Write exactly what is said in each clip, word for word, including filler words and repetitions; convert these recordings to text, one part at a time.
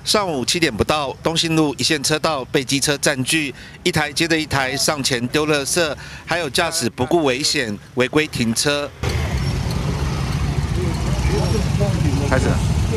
上午七点不到，东兴路一线车道被机车占据，一台接着一台上前丢垃圾，还有驾驶不顾危险违规停车。开始了。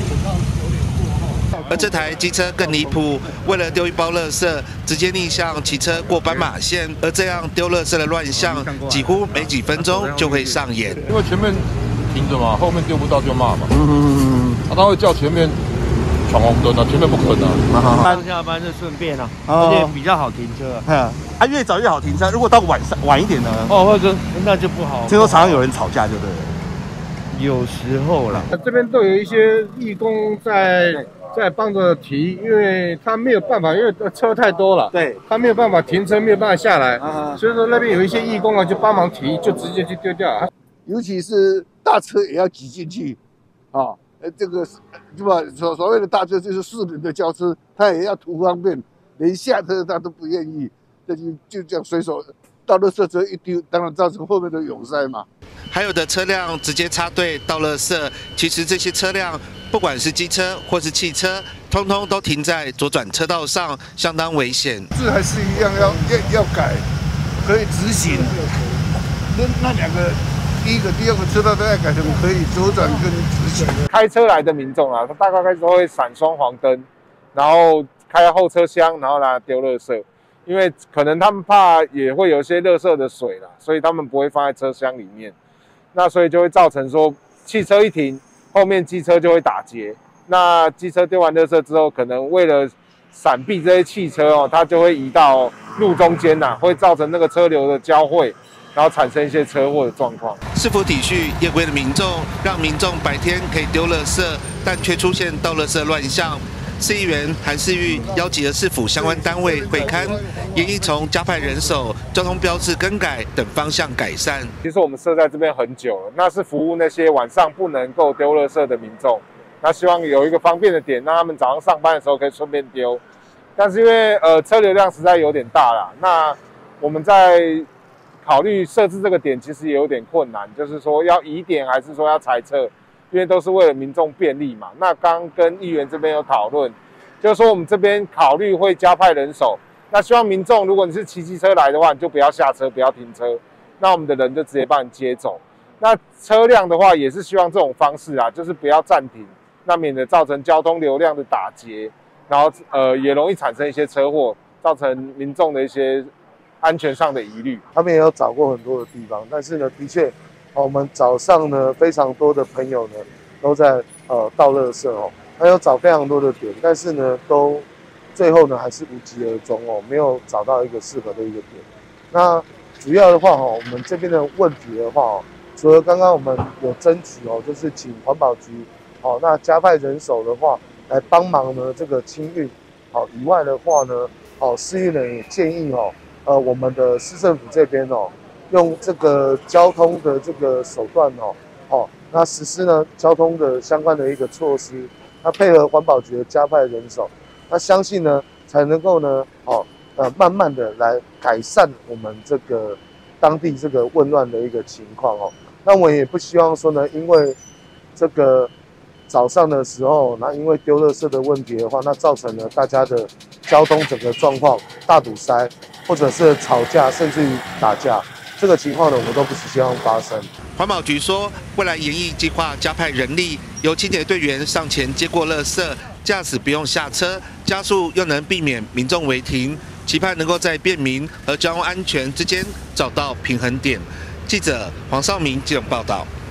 而这台机车更离谱，为了丢一包垃圾，直接逆向骑车过斑马线，而这样丢垃圾的乱象，几乎没几分钟就会上演。 因为前面停着嘛，后面丢不到就骂嘛。嗯嗯嗯。啊，他会叫前面闯红灯啊，前面不可能啊。 上下班就顺便啊，而且比较好停车。 嗯，啊，越早越好停车。如果到晚上晚一点呢？ 哦，或者那就不好。 听说常常有人吵架，就对了。 有时候啦， 这边都有一些义工在在帮着提，因为他没有办法，因为车太多了， 对， 他没有办法停车，没有办法下来，啊、所以说那边有一些义工啊，就帮忙提，就直接去丢掉。 尤其是大车也要挤进去，啊，呃，这个对吧？所所谓的大车就是四轮的轿车，他也要图方便，连下车他都不愿意，这就就这样随手到垃圾车一丢，当然造成后面的涌塞嘛。 还有的车辆直接插队倒垃圾，其实这些车辆不管是机车或是汽车，通通都停在左转车道上，相当危险。 这还是一样要要要改，可以直行。那那两个，第一个、第二个车道都要改成可以左转跟直行。 开车来的民众啊，他大概都会闪双黄灯，然后开后车厢，然后来丢垃圾。因为可能他们怕也会有一些垃圾的水啦，所以他们不会放在车厢里面。那所以就会造成说，汽车一停，后面机车就会打结。那机车丢完垃圾之后，可能为了闪避这些汽车哦，它就会移到路中间呐、啊，会造成那个车流的交汇，然后产生一些车祸的状况。 是否体恤夜归的民众，让民众白天可以丢垃圾，但却出现倒垃圾乱象？市议员韩世玉邀集了市府相关单位会勘，研议从加派人手、交通标志更改等方向改善。 其实我们设在这边很久了，那是服务那些晚上不能够丢垃圾的民众。那希望有一个方便的点，让他们早上上班的时候可以顺便丢。但是因为呃车流量实在有点大啦，那我们在考虑设置这个点，其实也有点困难，就是说要移点还是说要裁撤？因为都是为了民众便利嘛。那刚跟议员这边有讨论，就是说我们这边考虑会加派人手。那希望民众，如果你是骑机车来的话，你就不要下车，不要停车，那我们的人就直接帮你接走。那车辆的话，也是希望这种方式啊，就是不要暂停，那免得造成交通流量的打结，然后呃也容易产生一些车祸，造成民众的一些安全上的疑虑。 他们也有找过很多的地方，但是呢，的确。我们早上呢，非常多的朋友呢都在呃倒垃圾哦，还有找非常多的点，但是呢，都最后呢还是无疾而终哦，没有找到一个适合的一个点。那主要的话哈，我们这边的问题的话哦，除了刚刚我们有争取哦，就是请环保局哦，那加派人手的话来帮忙呢这个清运好以外的话呢，哦，市议员也建议哦，呃，我们的市政府这边哦。用这个交通的这个手段哦，哦，那实施呢交通的相关的一个措施，那配合环保局的加派人手，那相信呢才能够呢，哦，呃，慢慢的来改善我们这个当地这个混乱的一个情况哦。那我也不希望说呢，因为这个早上的时候，那因为丢垃圾的问题的话，那造成了大家的交通整个状况大堵塞，或者是吵架，甚至于打架。这个情况呢，我们都不是希望发生。 环保局说，未来研议计划加派人力，由清洁队员上前接过垃圾，驾驶不用下车，加速又能避免民众违停，期盼能够在便民和交通安全之间找到平衡点。记者黄少明基隆报道。